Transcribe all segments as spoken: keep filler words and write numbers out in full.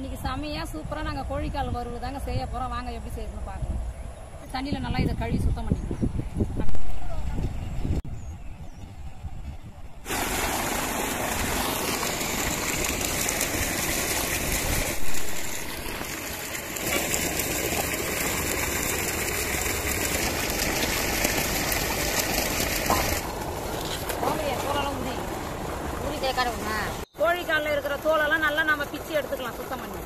இன்னைக்கு செமையாக சூப்பராக நாங்கள் கோழிக்கால் வறுவல் தாங்க செய்ய போகிறோம். வாங்க எப்படி செய்யணும்னு பார்க்கலாம். தண்ணியில் நல்லா இதை கழுவி சுத்தம் பண்ணிக்கலாம். கோழிக்காலில் இருக்கிற தோலெல்லாம் நல்லா நம்ம பிச்சு எடுத்துக்கலாம் சுத்தம் பண்ணி.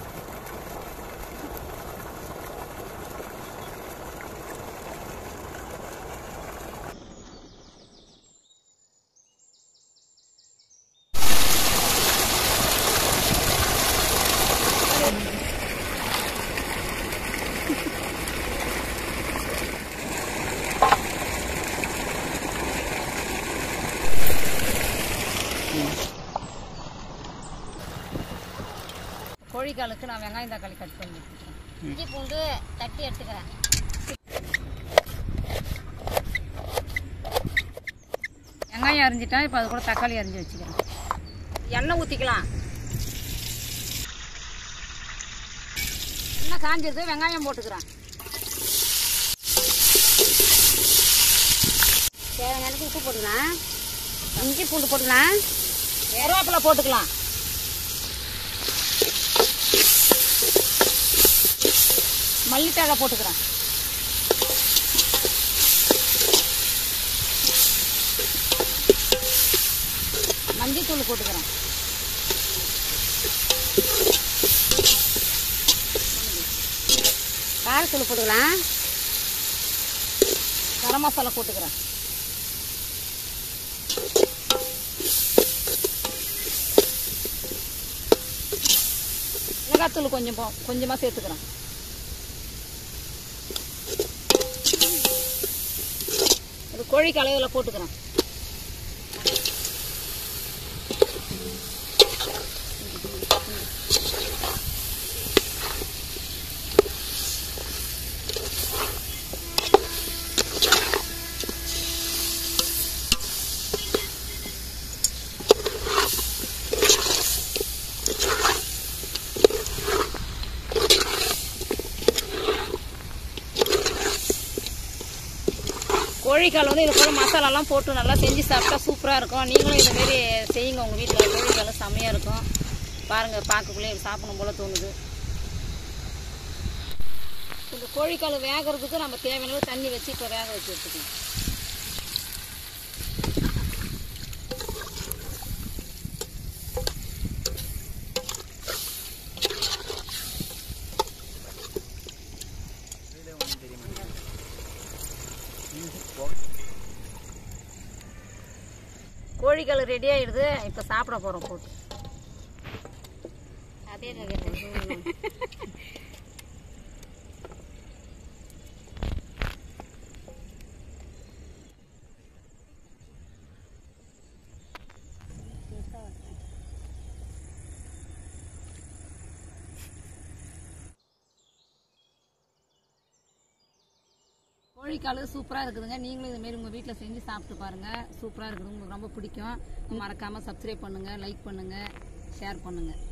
கோழிக்காலுக்கு நான் வெங்காயம் தக்காளி கட் பண்ணி எடுத்துக்கிறேன். இஞ்சி பூண்டு தட்டி எடுத்துக்கிறேன். வெங்காயம் அரிஞ்சிட்டா இப்போ அது கூட தக்காளி அரிஞ்சு வச்சுக்கிறேன். எண்ணெய் ஊற்றிக்கலாம். எண்ணெய் காஞ்சது, வெங்காயம் போட்டுக்கிறேன். தேவையான உப்பு போட்டுக்கலாம். இஞ்சி பூண்டு போட்டுக்கலாம். கருவேப்பிலை போட்டுக்கலாம். மல்லித்தழை போட்டுக்கிறேன். மஞ்சத்தூள் போட்டுக்கிறேன். காரத்தூள் போட்டுக்கலாம். கரம் மசாலா போட்டுக்கிறேன். மிளகாத்தூள் கொஞ்சம் கொஞ்சமாக சேர்த்துக்கிறேன். கோழிக்கால் இதில் போட்டுக்கிறேன். கோழிக்கால் வந்து இது போல மசாலாலாம் போட்டு நல்லா செஞ்சு சாப்பிட்டா சூப்பராக இருக்கும். நீங்களும் இதுமாரி செய்யுங்க உங்கள் வீட்டில். கோழிக்கால் செம்மையாக இருக்கும். பாருங்கள், பார்க்கக்குள்ளே சாப்பிடணும் போல் தோணுது. இந்த கோழிக்கால் வேகிறதுக்கு நம்ம தேவையான தண்ணி வச்சு இப்போ வேக வச்சு எடுத்துக்கலாம். கோழிக்கால் ரெடி ஆயிடுது. இப்போ சாப்பிட போகிறோம் போட்டு. அதே கோழிக்கால் சூப்பராக இருக்குதுங்க. நீங்களும் இதுமாரி உங்கள் வீட்டில் செஞ்சு சாப்பிட்டு பாருங்கள். சூப்பராக இருக்குது. உங்களுக்கு ரொம்ப பிடிக்கும். மறக்காமல் சப்ஸ்கிரைப் பண்ணுங்கள், லைக் பண்ணுங்கள், ஷேர் பண்ணுங்கள்.